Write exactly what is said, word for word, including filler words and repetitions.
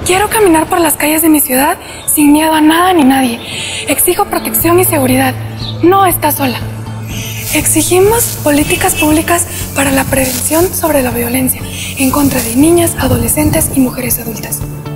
Quiero caminar por las calles de mi ciudad sin miedo a nada ni nadie. Exijo protección y seguridad. No estás sola. Exigimos políticas públicas para la prevención sobre la violencia en contra de niñas, adolescentes y mujeres adultas.